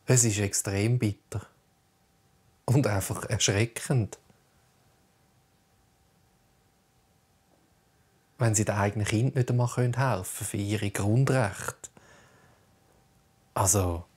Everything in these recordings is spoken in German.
Es ist extrem bitter. Und einfach erschreckend. Wenn sie den eigenen Kindern nicht einmal helfen können für ihre Grundrechte. Also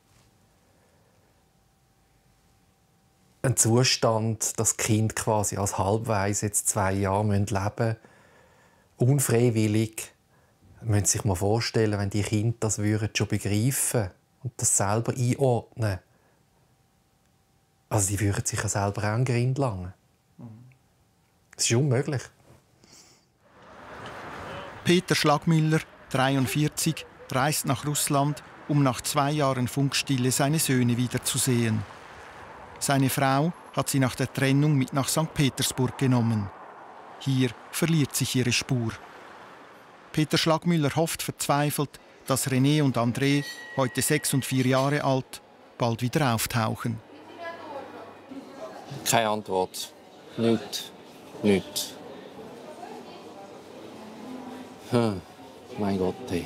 ein Zustand, dass die Kinder quasi als halbweise jetzt 2 Jahre leben müssen, unfreiwillig. Man müsste sich mal vorstellen, wenn die Kinder das schon begreifen und das selber einordnen. Also die würden sich ja selber auch an den Grind langen. Das ist unmöglich. Peter Schlagmüller, 43, reist nach Russland, um nach 2 Jahren Funkstille seine Söhne wiederzusehen. Seine Frau hat sie nach der Trennung mit nach St. Petersburg genommen. Hier verliert sich ihre Spur. Peter Schlagmüller hofft verzweifelt, dass René und André, heute 6 und 4 Jahre alt, bald wieder auftauchen. Keine Antwort. Nichts. Nichts. Mein Gott, hey.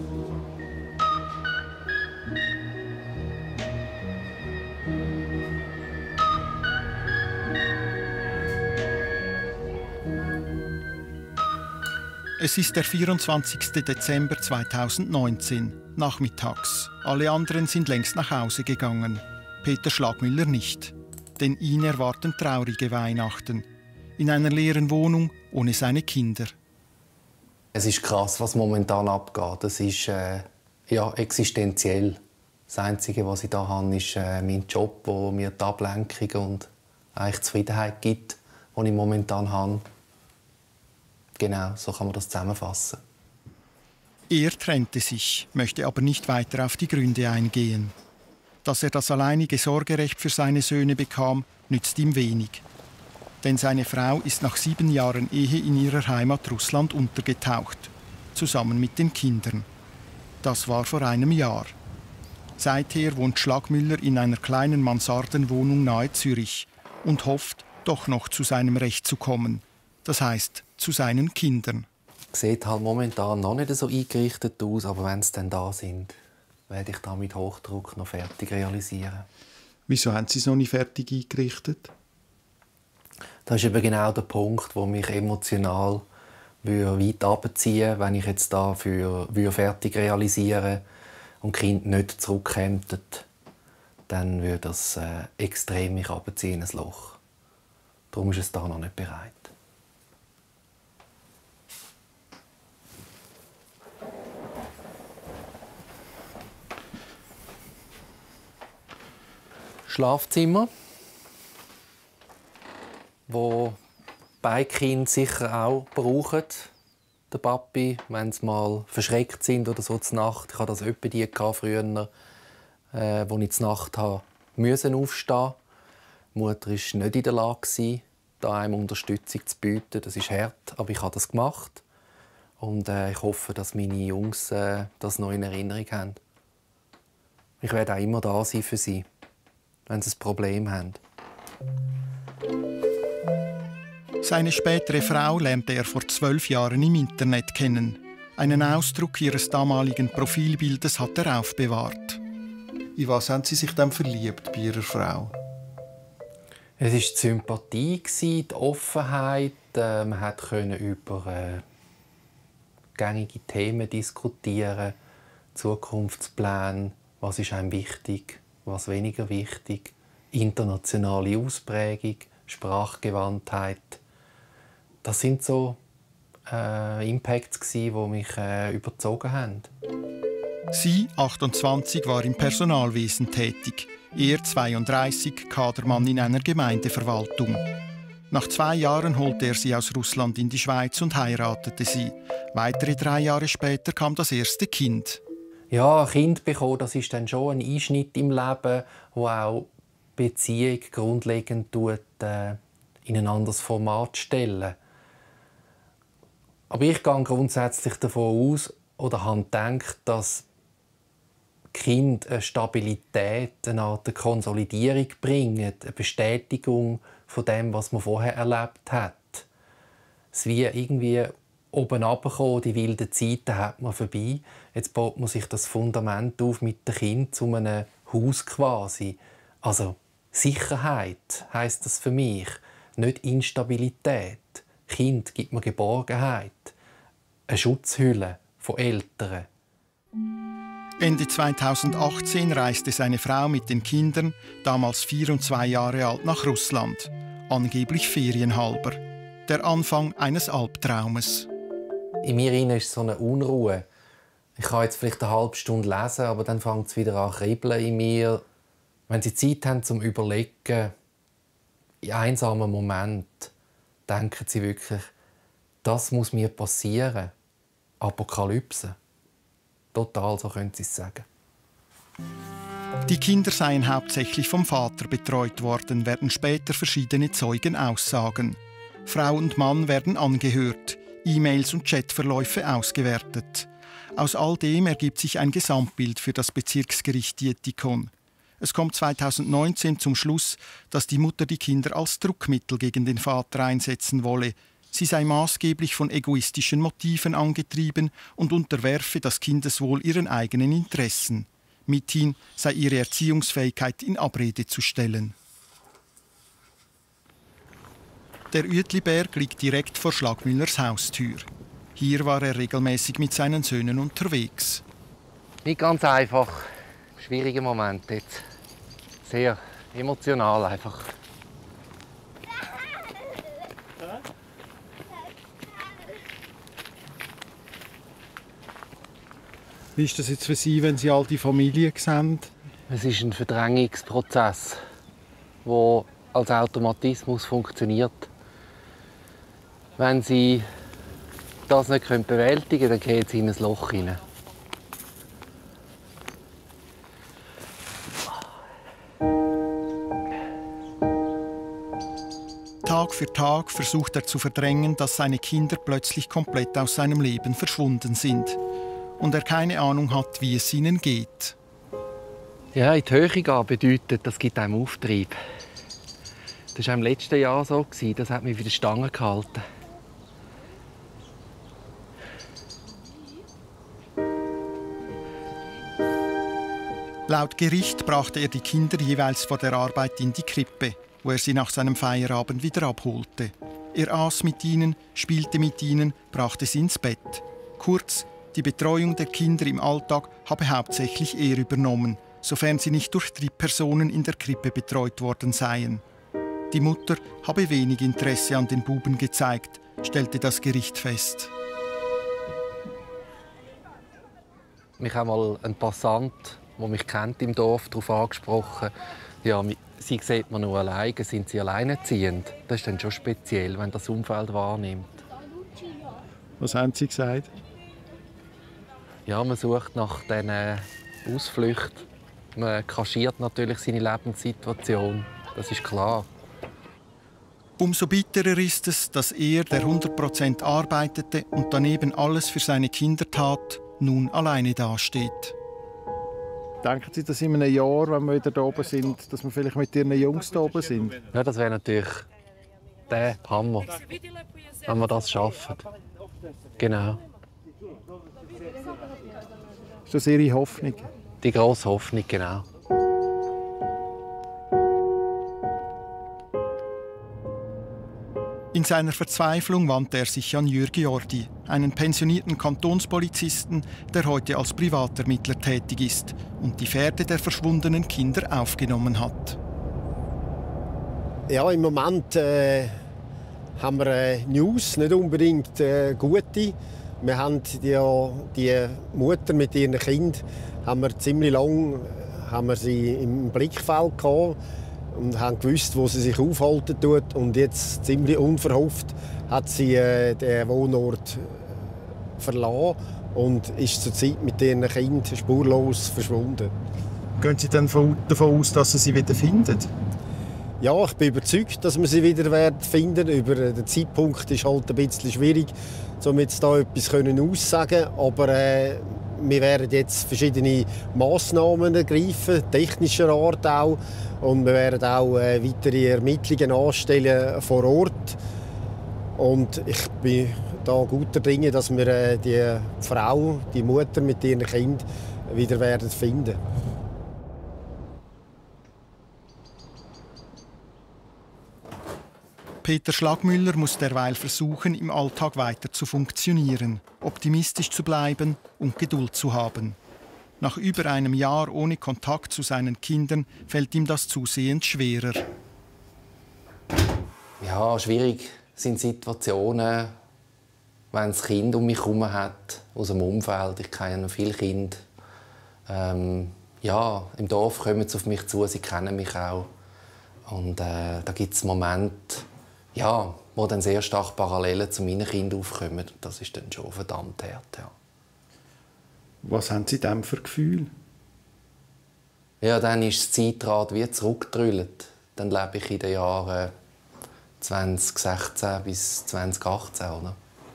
Es ist der 24. Dezember 2019, nachmittags. Alle anderen sind längst nach Hause gegangen. Peter Schlagmüller nicht. Denn ihn erwarten traurige Weihnachten. In einer leeren Wohnung ohne seine Kinder. Es ist krass, was momentan abgeht. Es ist existenziell. Das Einzige, was ich hier habe, ist mein Job, der mir die Ablenkung und eigentlich Zufriedenheit gibt, die ich momentan habe. Genau, so kann man das zusammenfassen. Er trennte sich, möchte aber nicht weiter auf die Gründe eingehen. Dass er das alleinige Sorgerecht für seine Söhne bekam, nützt ihm wenig. Denn seine Frau ist nach 7 Jahren Ehe in ihrer Heimat Russland untergetaucht, zusammen mit den Kindern. Das war vor einem Jahr. Seither wohnt Schlagmüller in einer kleinen Mansardenwohnung nahe Zürich und hofft, doch noch zu seinem Recht zu kommen. Das heißt, zu seinen Kindern. Sieht halt momentan noch nicht so eingerichtet aus, aber wenn sie dann da sind, werde ich da mit Hochdruck noch fertig realisieren. Wieso haben Sie es noch nicht fertig eingerichtet? Das ist eben genau der Punkt, wo mich emotional weit runterziehen, wenn ich jetzt dafür fertig realisieren und die Kinder nicht zurückkämen, dann würde das extrem mich runterziehen, ein Loch. Darum ist es da noch nicht bereit. Schlafzimmer, wo beide Kinder sicher auch brauchen. Der Papi, wenn sie mal verschreckt sind oder so zur Nacht. Ich hatte das öppe die früher, wo ich zur Nacht aufstehen musste. Die Mutter war nicht in der Lage, da einem Unterstützung zu bieten. Das ist hart, aber ich habe das gemacht. Und ich hoffe, dass meine Jungs das noch in Erinnerung haben. Ich werde auch immer da sein für sie, wenn sie ein Problem haben. Seine spätere Frau lernte er vor 12 Jahren im Internet kennen. Einen Ausdruck ihres damaligen Profilbildes hat er aufbewahrt. In was haben Sie sich dann verliebt bei Ihrer Frau? Es war die Sympathie, die Offenheit. Man konnte über gängige Themen diskutieren, Zukunftspläne, was ist einem wichtig, was weniger wichtig, internationale Ausprägung, Sprachgewandtheit. Das sind so Impacts, die mich überzogen haben. Sie, 28, war im Personalwesen tätig. Er, 32, Kadermann in einer Gemeindeverwaltung. Nach 2 Jahren holte er sie aus Russland in die Schweiz und heiratete sie. Weitere 3 Jahre später kam das erste Kind. Ja, ein Kind bekommen, das ist dann schon ein Einschnitt im Leben, wo auch Beziehung grundlegend in ein anderes Format stellen. Aber ich gehe grundsätzlich davon aus oder habe gedacht, dass Kind eine Stabilität, eine Art Konsolidierung bringen, eine Bestätigung von dem, was man vorher erlebt hat. Es wie irgendwie oben runterkommen, die wilden Zeiten hat man vorbei. Jetzt baut man sich das Fundament auf mit dem Kind zu einem Haus quasi. Also Sicherheit heisst das für mich, nicht Instabilität. Kind gibt mir Geborgenheit, eine Schutzhülle von Eltern. Ende 2018 reiste seine Frau mit den Kindern, damals 4 und 2 Jahre alt, nach Russland. Angeblich ferienhalber. Der Anfang eines Albtraumes. In mir ist so eine Unruhe. Ich kann jetzt vielleicht eine halbe Stunde lesen, aber dann fängt es wieder an zu kribbeln in mir. Wenn Sie Zeit haben zum Überlegen, in einsamen Moment, denken Sie wirklich, das muss mir passieren. Apokalypse. Total, so können Sie es sagen. Die Kinder seien hauptsächlich vom Vater betreut worden, werden später verschiedene Zeugen aussagen. Frau und Mann werden angehört, E-Mails und Chatverläufe ausgewertet. Aus all dem ergibt sich ein Gesamtbild für das Bezirksgericht Dietikon. Es kommt 2019 zum Schluss, dass die Mutter die Kinder als Druckmittel gegen den Vater einsetzen wolle. Sie sei maßgeblich von egoistischen Motiven angetrieben und unterwerfe das Kindeswohl ihren eigenen Interessen. Mithin sei ihre Erziehungsfähigkeit in Abrede zu stellen. Der Uetliberg liegt direkt vor Schlagmüllers Haustür. Hier war er regelmäßig mit seinen Söhnen unterwegs. Nicht ganz einfach. Schwieriger Moment jetzt. Sehr emotional einfach. Wie ist das jetzt für Sie, wenn Sie all die Familie sehen? Es ist ein Verdrängungsprozess, der als Automatismus funktioniert. Wenn Sie das nicht bewältigen können, dann gehen Sie in ein Loch hinein. Tag für Tag versucht er zu verdrängen, dass seine Kinder plötzlich komplett aus seinem Leben verschwunden sind und er keine Ahnung hat, wie es ihnen geht. Ja, in die Höhe gehen bedeutet, das gibt einem Auftrieb. Das war im letzten Jahr so, das hat mich wieder Stange gehalten. Laut Gericht brachte er die Kinder jeweils vor der Arbeit in die Krippe, wo er sie nach seinem Feierabend wieder abholte. Er aß mit ihnen, spielte mit ihnen, brachte sie ins Bett. Kurz, die Betreuung der Kinder im Alltag habe hauptsächlich er übernommen, sofern sie nicht durch Drittpersonen in der Krippe betreut worden seien. Die Mutter habe wenig Interesse an den Buben gezeigt, stellte das Gericht fest. Mich hat mal ein Passant, der mich kennt im Dorf, darauf angesprochen. Ja, sie sieht man nur alleine, sind sie alleinerziehend. Das ist dann schon speziell, wenn das Umfeld wahrnimmt. Was haben Sie gesagt? Ja, man sucht nach diesen Ausflüchten. Man kaschiert natürlich seine Lebenssituation. Das ist klar. Umso bitterer ist es, dass er, der 100% arbeitete und daneben alles für seine Kinder tat, nun alleine dasteht. Denken Sie, dass in einem Jahr, wenn wir wieder da oben sind, dass wir vielleicht mit Ihren Jungs da oben sind? Ja, das wäre natürlich der Hammer, wenn wir das schaffen. Genau. Ist das Ihre Hoffnung? Die grosse Hoffnung, genau. In seiner Verzweiflung wandte er sich an Jürg Jordi, einen pensionierten Kantonspolizisten, der heute als Privatermittler tätig ist und die Fährte der verschwundenen Kinder aufgenommen hat. Ja, im Moment haben wir News, nicht unbedingt gute. Wir haben die Mutter mit ihren Kindern haben wir ziemlich lang sie im Blickfeld gehabt und haben gewusst, wo sie sich aufhalten tut. Und jetzt ziemlich unverhofft hat sie den Wohnort verlassen und ist zurzeit mit ihren Kindern spurlos verschwunden. Gehen Sie dann davon aus, dass Sie sie wieder finden? Ja, ich bin überzeugt, dass wir sie wieder finden werden. Über den Zeitpunkt ist halt ein bisschen schwierig, um jetzt da etwas aussagen. Aber wir werden jetzt verschiedene Massnahmen ergreifen, technischer Art auch. Und wir werden auch weitere Ermittlungen anstellen vor Ort. Und ich bin da guter Dinge, dass wir die Frau, die Mutter mit ihren Kindern wieder finden werden. Peter Schlagmüller muss derweil versuchen, im Alltag weiter zu funktionieren, optimistisch zu bleiben und Geduld zu haben. Nach über einem Jahr ohne Kontakt zu seinen Kindern fällt ihm das zusehends schwerer. Ja, schwierig sind Situationen, wenn das Kind um mich herum hat, aus dem Umfeld. Ich kenne noch viele Kinder. Ja, im Dorf kommen sie auf mich zu, sie kennen mich auch. Und da gibt es Momente, ja, wo dann sehr stark Parallelen zu meinen Kindern aufkommen. Das ist dann schon verdammt hart, ja. Was haben Sie denn für Gefühle? Ja, dann ist das Zeitrad wie zurückgedrüllt. Dann lebe ich in den Jahren 2016 bis 2018. Oder?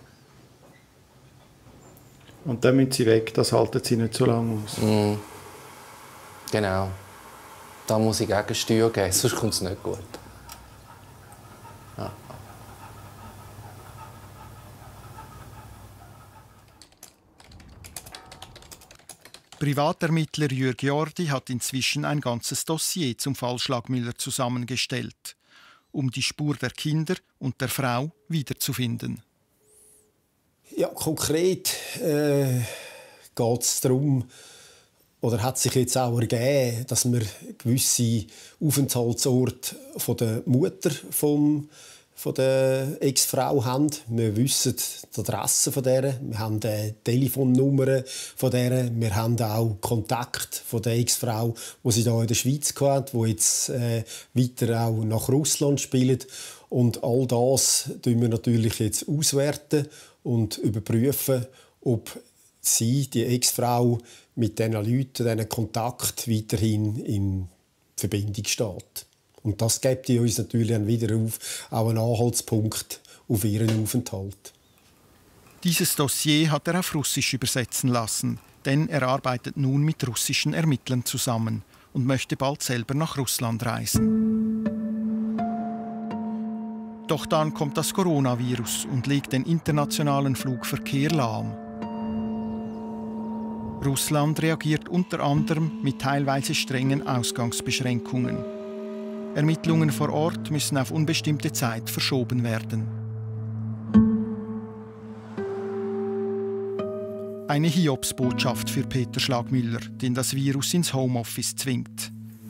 Und dann müssen Sie weg, das halten Sie nicht so lange aus. Genau. Da muss ich Gegensteuer geben, sonst kommt es nicht gut. Ja. Privatermittler Jürg Jordi hat inzwischen ein ganzes Dossier zum Fall Schlagmüller zusammengestellt, um die Spur der Kinder und der Frau wiederzufinden. Ja, konkret geht es darum, oder hat sich jetzt auch ergeben, dass wir gewisse Aufenthaltsorte von der Mutter von der Ex-Frau haben. Wir wissen die Adresse von der, wir haben die Telefonnummer von der, wir haben auch Kontakt von der Ex-Frau, die sie hier in der Schweiz hatte, die jetzt weiter auch nach Russland spielt. Und all das tun wir natürlich jetzt auswerten und überprüfen, ob sie, die Ex-Frau, mit diesen Leuten, diesen Kontakt weiterhin in Verbindung steht. Und das gibt uns natürlich dann wieder auch einen Anhaltspunkt auf ihren Aufenthalt. Dieses Dossier hat er auf Russisch übersetzen lassen, denn er arbeitet nun mit russischen Ermittlern zusammen und möchte bald selber nach Russland reisen. Doch dann kommt das Coronavirus und legt den internationalen Flugverkehr lahm. Russland reagiert unter anderem mit teilweise strengen Ausgangsbeschränkungen. Ermittlungen vor Ort müssen auf unbestimmte Zeit verschoben werden. Eine Hiobsbotschaft für Peter Schlagmüller, den das Virus ins Homeoffice zwingt.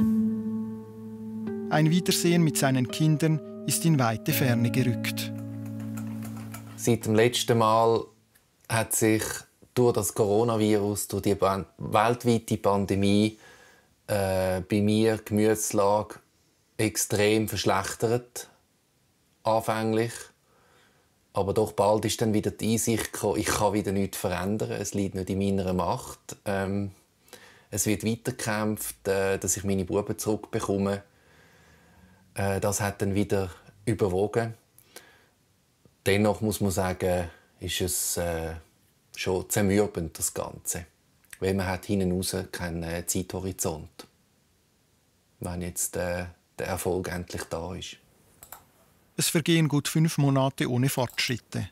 Ein Wiedersehen mit seinen Kindern ist in weite Ferne gerückt. Seit dem letzten Mal hat sich durch das Coronavirus, durch die weltweite Pandemie, bei mir die Gemütslage extrem verschlechtert. Anfänglich. Aber doch bald ist dann wieder die Einsicht gekommen, ich kann wieder nichts verändern. Es liegt nicht in meiner Macht. Es wird weitergekämpft, dass ich meine Buben zurückbekomme. Das hat dann wieder überwogen. Dennoch muss man sagen, ist es schon zermürbend, das Ganze. Weil man hat hinten raus keinen Zeithorizont. Wenn jetzt der Erfolg endlich da ist. Es vergehen gut 5 Monate ohne Fortschritte.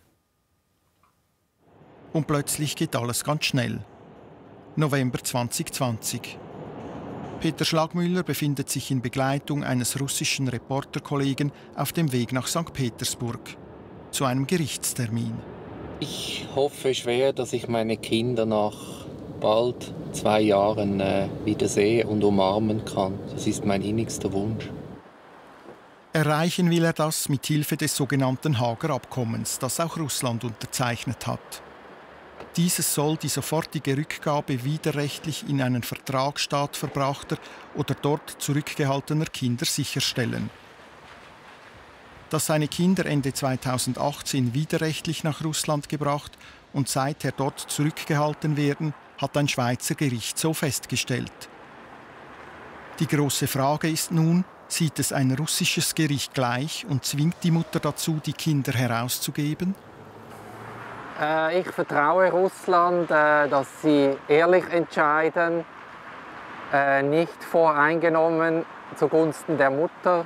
Und plötzlich geht alles ganz schnell. November 2020. Peter Schlagmüller befindet sich in Begleitung eines russischen Reporterkollegen auf dem Weg nach St. Petersburg zu einem Gerichtstermin. Ich hoffe schwer, dass ich meine Kinder nach bald 2 Jahren wiedersehe und umarmen kann. Das ist mein innigster Wunsch. Erreichen will er das mit Hilfe des sogenannten Haager Abkommens, das auch Russland unterzeichnet hat. Dieses soll die sofortige Rückgabe widerrechtlich in einen Vertragsstaat verbrachter oder dort zurückgehaltener Kinder sicherstellen. Dass seine Kinder Ende 2018 widerrechtlich nach Russland gebracht und seither dort zurückgehalten werden, hat ein Schweizer Gericht so festgestellt. Die große Frage ist nun, sieht es ein russisches Gericht gleich und zwingt die Mutter dazu, die Kinder herauszugeben? Ich vertraue Russland, dass sie ehrlich entscheiden, nicht voreingenommen zugunsten der Mutter.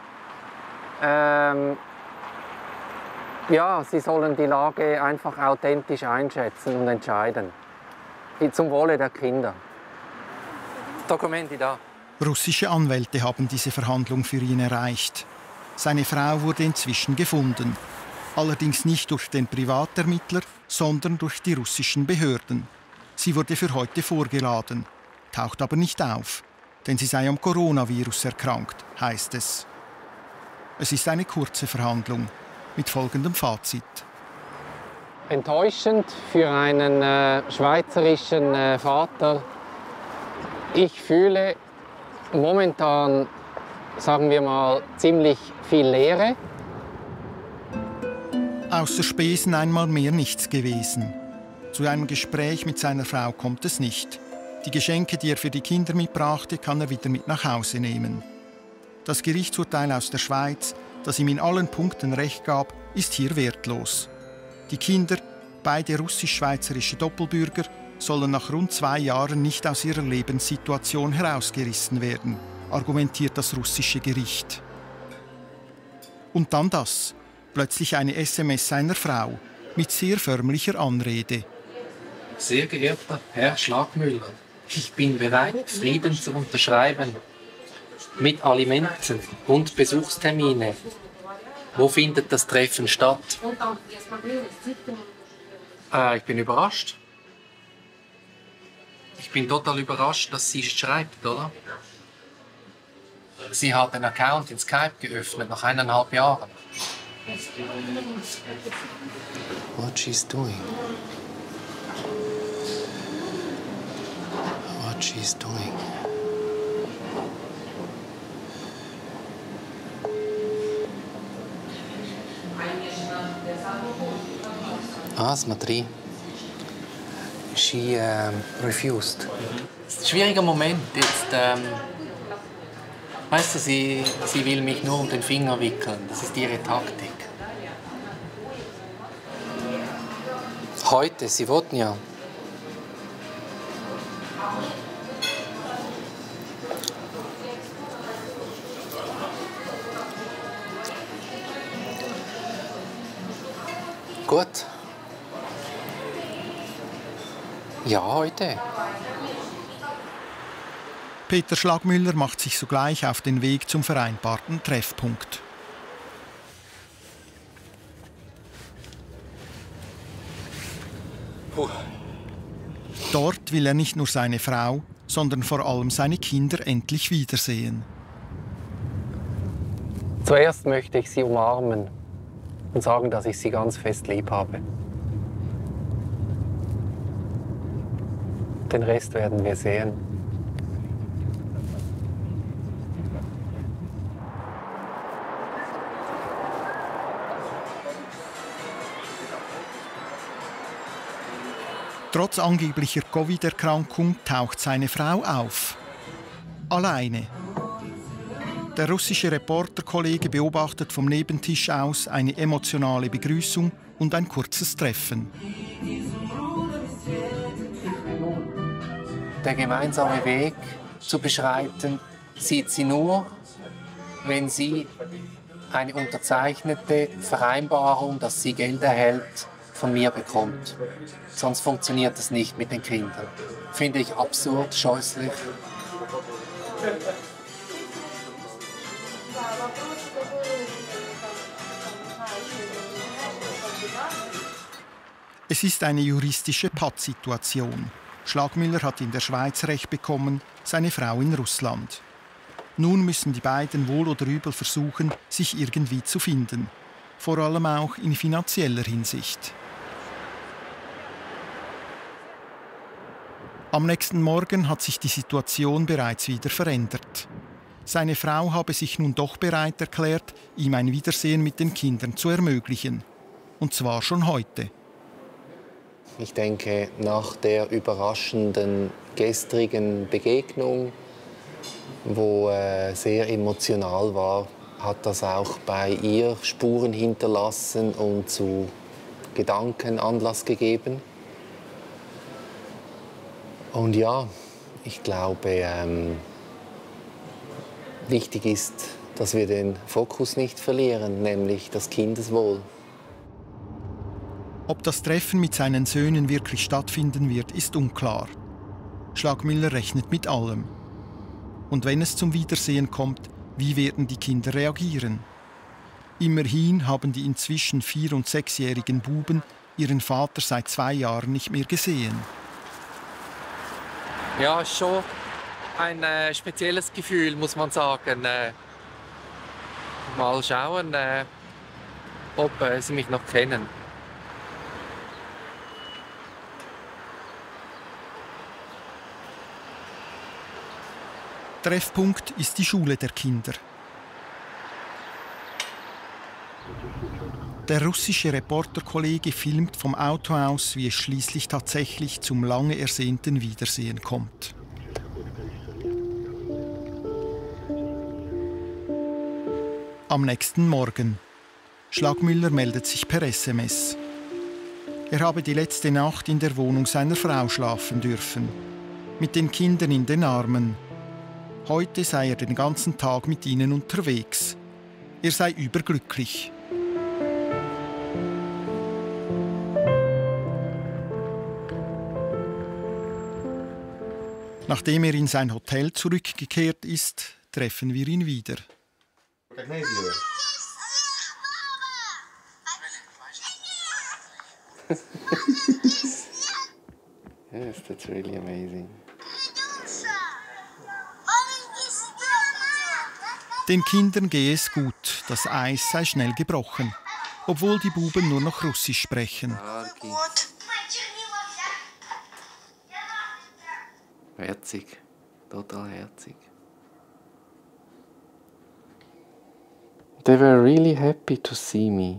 Ja, sie sollen die Lage einfach authentisch einschätzen und entscheiden. Zum Wohle der Kinder. Dokumente da. Russische Anwälte haben diese Verhandlung für ihn erreicht. Seine Frau wurde inzwischen gefunden. Allerdings nicht durch den Privatermittler, sondern durch die russischen Behörden. Sie wurde für heute vorgeladen, taucht aber nicht auf, denn sie sei am Coronavirus erkrankt, heißt es. Es ist eine kurze Verhandlung mit folgendem Fazit. Enttäuschend für einen schweizerischen Vater. Ich fühle momentan, sagen wir mal, ziemlich viel Leere. Außer Spesen einmal mehr nichts gewesen. Zu einem Gespräch mit seiner Frau kommt es nicht. Die Geschenke, die er für die Kinder mitbrachte, kann er wieder mit nach Hause nehmen. Das Gerichtsurteil aus der Schweiz, das ihm in allen Punkten Recht gab, ist hier wertlos. Die Kinder, beide russisch-schweizerische Doppelbürger, sollen nach rund 2 Jahren nicht aus ihrer Lebenssituation herausgerissen werden, argumentiert das russische Gericht. Und dann das. Plötzlich eine SMS seiner Frau mit sehr förmlicher Anrede. Sehr geehrter Herr Schlagmüller, ich bin bereit, Frieden zu unterschreiben. Mit Alimenten und Besuchstermine. Wo findet das Treffen statt? Ich bin überrascht. Ich bin total überrascht, dass sie es schreibt, oder? Sie hat einen Account in Skype geöffnet, nach 1,5 Jahren. What she's doing. What she's doing. Смотри. She refused. Das ist ein schwieriger Moment jetzt. Weißt du, sie will mich nur um den Finger wickeln. Das ist ihre Taktik. Heute, sie wollten ja. Gut. Ja, heute. Peter Schlagmüller macht sich sogleich auf den Weg zum vereinbarten Treffpunkt. Dort will er nicht nur seine Frau, sondern vor allem seine Kinder endlich wiedersehen. Zuerst möchte ich sie umarmen und sagen, dass ich sie ganz fest lieb habe. Den Rest werden wir sehen. Trotz angeblicher Covid-Erkrankung taucht seine Frau auf. Alleine. Der russische Reporterkollege beobachtet vom Nebentisch aus eine emotionale Begrüßung und ein kurzes Treffen. Der gemeinsame Weg zu beschreiten, sieht sie nur, wenn sie eine unterzeichnete Vereinbarung, dass sie Geld erhält, von mir bekommt. Sonst funktioniert das nicht mit den Kindern. Finde ich absurd, scheußlich. Es ist eine juristische Pattsituation. Schlagmüller hat in der Schweiz Recht bekommen, seine Frau in Russland. Nun müssen die beiden wohl oder übel versuchen, sich irgendwie zu finden. Vor allem auch in finanzieller Hinsicht. Am nächsten Morgen hat sich die Situation bereits wieder verändert. Seine Frau habe sich nun doch bereit erklärt, ihm ein Wiedersehen mit den Kindern zu ermöglichen. Und zwar schon heute. Ich denke, nach der überraschenden gestrigen Begegnung, wo sehr emotional war, hat das auch bei ihr Spuren hinterlassen und zu Gedanken Anlass gegeben. Und ja, ich glaube, wichtig ist, dass wir den Fokus nicht verlieren, nämlich das Kindeswohl. Ob das Treffen mit seinen Söhnen wirklich stattfinden wird, ist unklar. Schlagmüller rechnet mit allem. Und wenn es zum Wiedersehen kommt, wie werden die Kinder reagieren? Immerhin haben die inzwischen 4- und 6-jährigen Buben ihren Vater seit 2 Jahren nicht mehr gesehen. Ja, ist schon ein spezielles Gefühl, muss man sagen. Mal schauen, ob sie mich noch kennen. Treffpunkt ist die Schule der Kinder. Der russische Reporterkollege filmt vom Auto aus, wie es schließlich tatsächlich zum lange ersehnten Wiedersehen kommt. Am nächsten Morgen. Schlagmüller meldet sich per SMS. Er habe die letzte Nacht in der Wohnung seiner Frau schlafen dürfen. Mit den Kindern in den Armen. Heute sei er den ganzen Tag mit ihnen unterwegs. Er sei überglücklich. Nachdem er in sein Hotel zurückgekehrt ist, treffen wir ihn wieder. Yes, that's really amazing. Den Kindern gehe es gut, das Eis sei schnell gebrochen, obwohl die Buben nur noch Russisch sprechen. Herzig, total herzig. They were really happy to see me.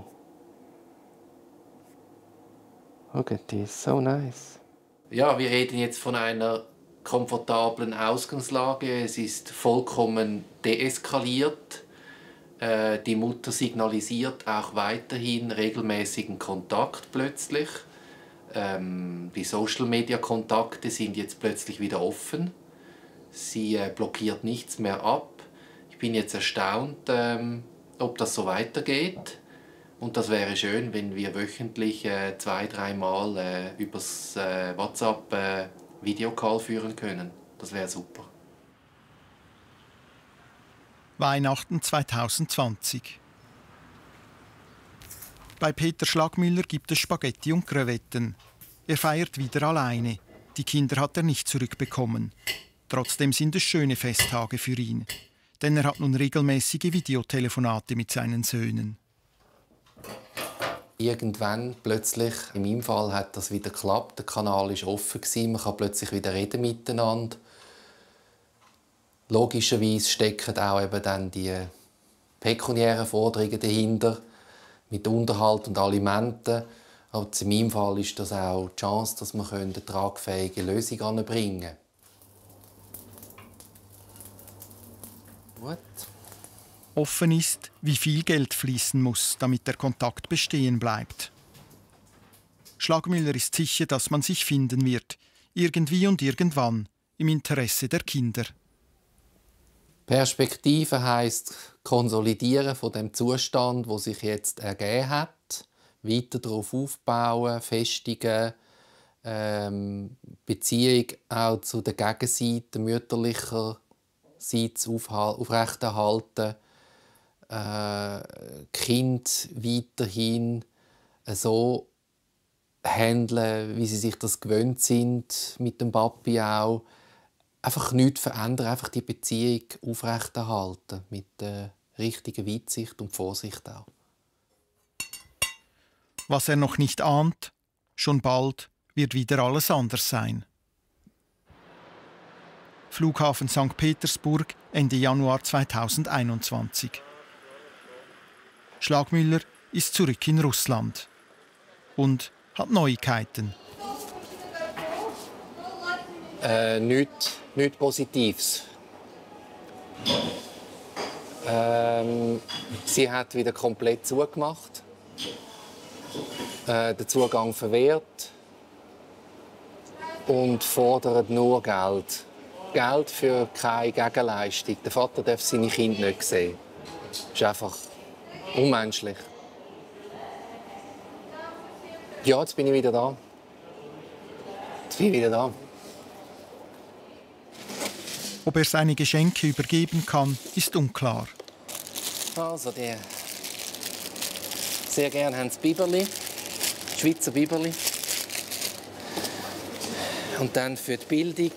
Look at this, so nice. Ja, wir reden jetzt von einer komfortablen Ausgangslage. Es ist vollkommen deeskaliert. Die Mutter signalisiert auch weiterhin regelmäßigen Kontakt plötzlich. Die Social-Media-Kontakte sind jetzt plötzlich wieder offen. Sie blockiert nichts mehr ab. Ich bin jetzt erstaunt, ob das so weitergeht. Und das wäre schön, wenn wir wöchentlich 2-3 Mal übers WhatsApp Videocall führen können. Das wäre super. Weihnachten 2020. Bei Peter Schlagmüller gibt es Spaghetti und Krevetten. Er feiert wieder alleine. Die Kinder hat er nicht zurückbekommen. Trotzdem sind es schöne Festtage für ihn. Denn er hat nun regelmäßige Videotelefonate mit seinen Söhnen. Irgendwann plötzlich, in meinem Fall, hat das wieder geklappt. Der Kanal war offen, man kann plötzlich wieder reden miteinander. Logischerweise stecken auch eben dann die pekuniären Forderungen dahinter, mit Unterhalt und Alimenten. Aber in meinem Fall ist das auch die Chance, dass wir eine tragfähige Lösung anbringen können. Gut. Offen ist, wie viel Geld fließen muss, damit der Kontakt bestehen bleibt. Schlagmüller ist sicher, dass man sich finden wird, irgendwie und irgendwann, im Interesse der Kinder. Perspektive heisst Konsolidieren von dem Zustand, wo sich jetzt ergeben hat, weiter darauf aufbauen, festigen, Beziehung auch zu der Gegenseite mütterlicherseits aufrechterhalten. Kind weiterhin so handeln, wie sie sich das gewöhnt sind, mit dem Papi auch. Einfach nichts verändern, einfach die Beziehung aufrechterhalten, mit der richtigen Weitsicht und Vorsicht auch. Was er noch nicht ahnt, schon bald wird wieder alles anders sein. Flughafen St. Petersburg, Ende Januar 2021. Schlagmüller ist zurück in Russland und hat Neuigkeiten. Nichts Positives. Sie hat wieder komplett zugemacht, den Zugang verwehrt und fordert nur Geld. Geld für keine Gegenleistung. Der Vater darf seine Kinder nicht sehen. Das ist einfach unmenschlich. Ja, jetzt bin ich wieder da. Jetzt bin ich wieder da. Ob er seine Geschenke übergeben kann, ist unklar. Also Sehr gerne haben sie Biberli, Schweizer Biberli. Und dann für die Bildung.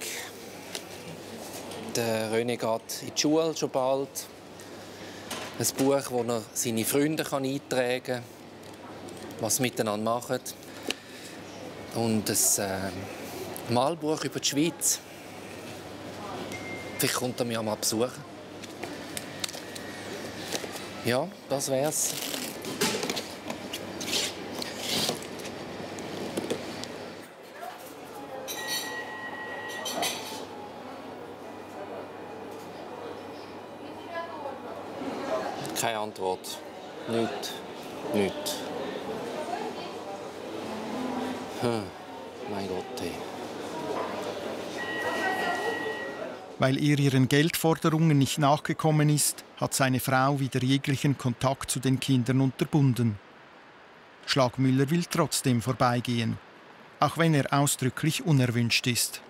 Der René geht in die Schule schon bald. Ein Buch, wo er seine Freunde eintragen kann, was sie miteinander machen. Und ein Malbuch über die Schweiz. Vielleicht kommt er mich einmal besuchen. Ja, das wär's. Keine Antwort. Nichts. Nichts. Mein Gott. Hey. Weil er ihren Geldforderungen nicht nachgekommen ist, hat seine Frau wieder jeglichen Kontakt zu den Kindern unterbunden. Schlagmüller will trotzdem vorbeigehen, auch wenn er ausdrücklich unerwünscht ist.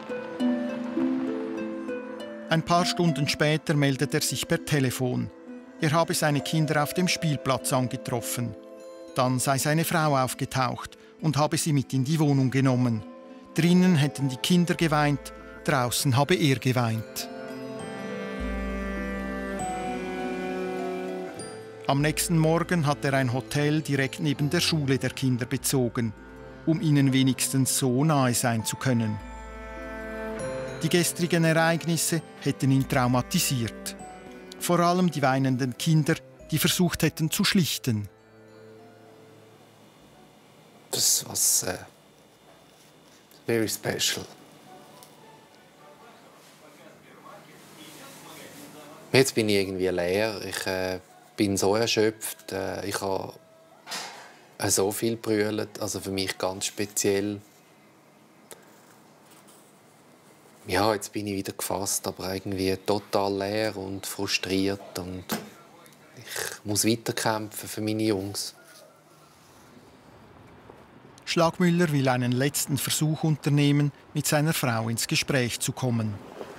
Ein paar Stunden später meldet er sich per Telefon. Er habe seine Kinder auf dem Spielplatz angetroffen. Dann sei seine Frau aufgetaucht und habe sie mit in die Wohnung genommen. Drinnen hätten die Kinder geweint, draußen habe er geweint. Am nächsten Morgen hat er ein Hotel direkt neben der Schule der Kinder bezogen, um ihnen wenigstens so nahe sein zu können. Die gestrigen Ereignisse hätten ihn traumatisiert. Vor allem die weinenden Kinder, die versucht hätten zu schlichten. Das was very special. Jetzt bin ich irgendwie leer. Ich bin so erschöpft. Ich habe so viel brüllt. Also für mich ganz speziell. Ja, jetzt bin ich wieder gefasst, aber irgendwie total leer und frustriert. Und ich muss weiterkämpfen für meine Jungs. Schlagmüller will einen letzten Versuch unternehmen, mit seiner Frau ins Gespräch zu kommen.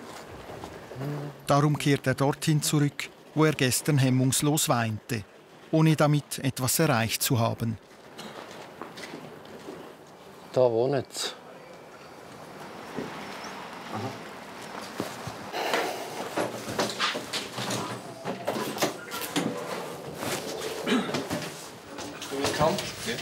Darum kehrt er dorthin zurück, wo er gestern hemmungslos weinte, ohne damit etwas erreicht zu haben. Da wohnen sie. Willkommen. Ja.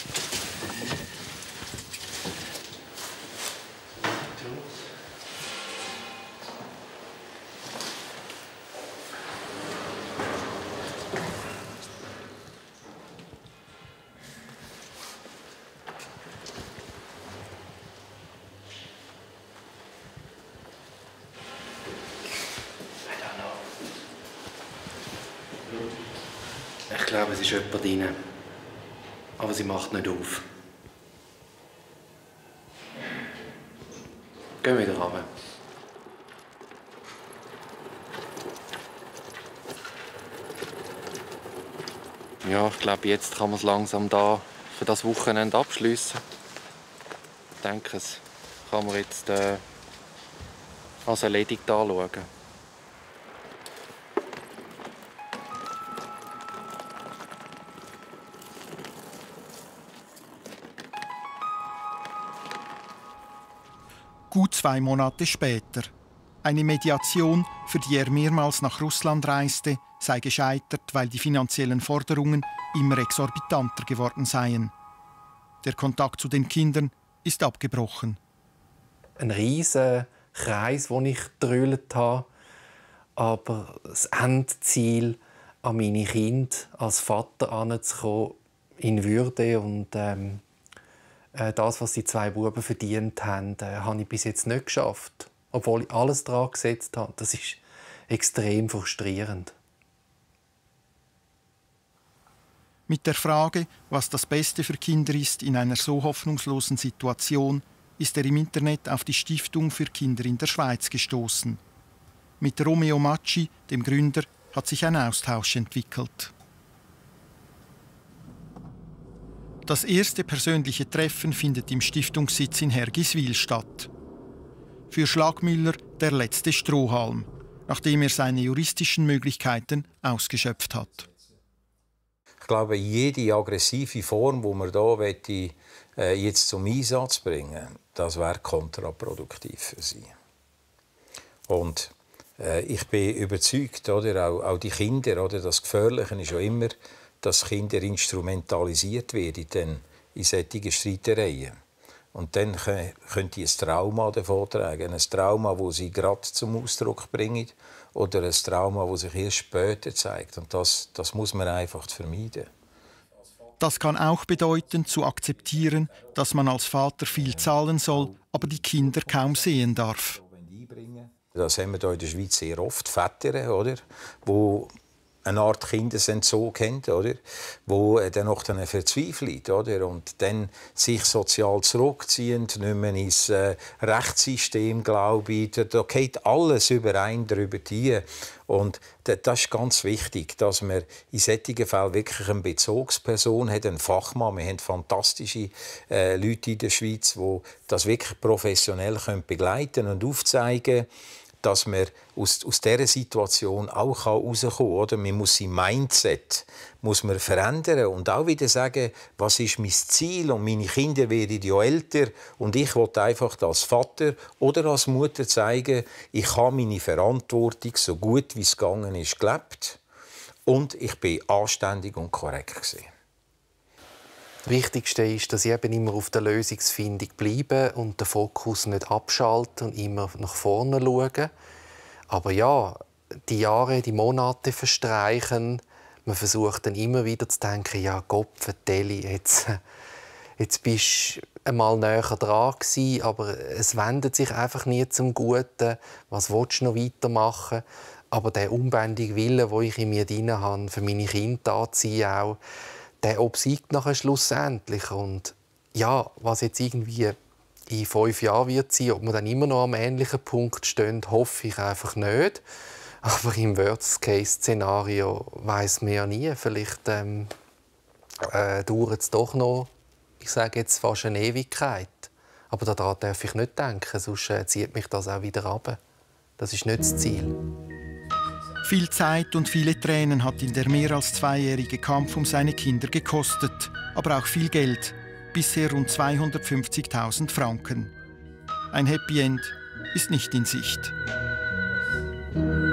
Ich glaube, es ist jemand drin. Aber sie macht nicht auf. Gehen wir wieder runter. Ja, ich glaube, jetzt kann man es langsam da für das Wochenende abschließen. Ich denke, es kann man jetzt als erledigt anschauen. Gut 2 Monate später. Eine Mediation, für die er mehrmals nach Russland reiste, sei gescheitert, weil die finanziellen Forderungen immer exorbitanter geworden seien. Der Kontakt zu den Kindern ist abgebrochen. Ein riesiger Kreis, den ich gedrüllt habe. Aber das Endziel, an meine Kinder als Vater heranzukommen, in Würde und das, was die 2 Buben verdient haben, habe ich bis jetzt nicht geschafft. Obwohl ich alles daran gesetzt habe. Das ist extrem frustrierend. Mit der Frage, was das Beste für Kinder ist in einer so hoffnungslosen Situation, ist er im Internet auf die Stiftung für Kinder in der Schweiz gestoßen. Mit Romeo Macci, dem Gründer, hat sich ein Austausch entwickelt. Das erste persönliche Treffen findet im Stiftungssitz in Hergiswil statt. Für Schlagmüller der letzte Strohhalm, nachdem er seine juristischen Möglichkeiten ausgeschöpft hat. Ich glaube, jede aggressive Form, die man hier jetzt zum Einsatz bringen, das wäre kontraproduktiv für sie. Und ich bin überzeugt, oder, auch die Kinder, oder, das Gefährliche ist ja immer, dass Kinder instrumentalisiert werden in solchen Streitereien. Und dann können die ein Trauma davontragen. Ein Trauma, das sie gerade zum Ausdruck bringen, oder ein Trauma, das sich erst später zeigt. Und das muss man einfach vermeiden. Das kann auch bedeuten, zu akzeptieren, dass man als Vater viel zahlen soll, aber die Kinder kaum sehen darf. Das haben wir hier in der Schweiz sehr oft, Väter, oder, wo eine Art Kindesentzug haben, oder, wo dann auch verzweifeln, oder, und dann sich sozial zurückziehen, nicht mehr ins Rechtssystem, glaube ich. Da geht alles überein darüber hin. Und das ist ganz wichtig, dass man in solchen Fällen wirklich eine Bezugsperson hat, einen Fachmann. Wir haben fantastische Leute in der Schweiz, die das wirklich professionell begleiten und aufzeigen können, dass man aus dieser Situation auch herauskommen kann. Man muss sein Mindset verändern und auch wieder sagen, was ist mein Ziel? Und meine Kinder werden ja älter und ich will einfach als Vater oder als Mutter zeigen, ich habe meine Verantwortung so gut wie es gegangen ist gelebt und ich bin anständig und korrekt gewesen. Das Wichtigste ist, dass ich eben immer auf der Lösungsfindung bleibe und den Fokus nicht abschalten und immer nach vorne schauen. Aber ja, die Jahre, die Monate verstreichen. Man versucht dann immer wieder zu denken, ja Gott, Deli, jetzt bist du einmal näher dran gewesen, aber es wendet sich einfach nie zum Guten. Was willst du noch weitermachen? Aber der unbändige Wille, den ich in mir drin habe, für meine Kinder anziehen auch, der obsiegt nachher schlussendlich. Und ja, was jetzt irgendwie in 5 Jahren wird sein, ob wir dann immer noch am ähnlichen Punkt stehen, hoffe ich einfach nicht. Aber im Worst-Case-Szenario weiss man ja nie. Vielleicht dauert es doch noch, ich sage jetzt fast eine Ewigkeit. Aber daran darf ich nicht denken, sonst zieht mich das auch wieder runter. Das ist nicht das Ziel. Viel Zeit und viele Tränen hat ihn der mehr als 2-jährige Kampf um seine Kinder gekostet. Aber auch viel Geld. Bisher rund 250.000 Franken. Ein Happy End ist nicht in Sicht.